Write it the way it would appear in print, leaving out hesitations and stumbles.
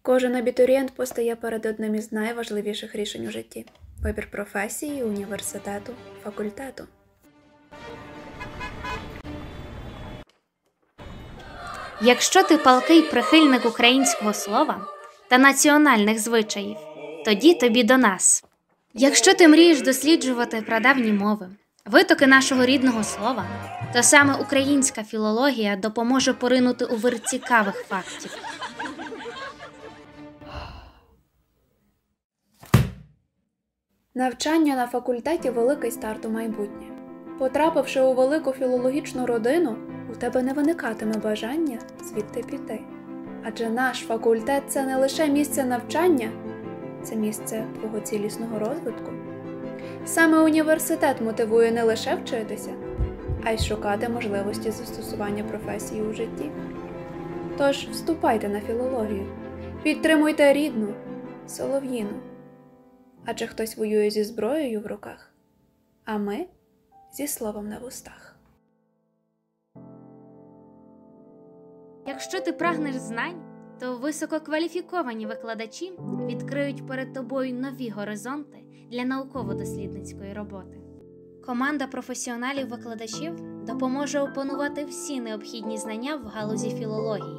Кожен абітурієнт постає перед одним із найважливіших рішень у житті – вибір професії, університету, факультету. Якщо ти палкий прихильник українського слова та національних звичаїв, тоді тобі до нас. Якщо ти мрієш досліджувати прадавні мови, витоки нашого рідного слова, то саме українська філологія допоможе поринути у вир цікавих фактів. Навчання на факультеті – великий старт у майбутнє. Потрапивши у велику філологічну родину, у тебе не виникатиме бажання звідти піти. Адже наш факультет – це не лише місце навчання, це місце твого цілісного розвитку. Саме університет мотивує не лише вчитися, а й шукати можливості застосування професії у житті. Тож вступайте на філологію, підтримуйте рідну, солов'їну. Адже хтось воює зі зброєю в руках, а ми – зі словом на вустах. Якщо ти прагнеш знань, то висококваліфіковані викладачі відкриють перед тобою нові горизонти для науково-дослідницької роботи. Команда професіоналів-викладачів допоможе опанувати всі необхідні знання в галузі філології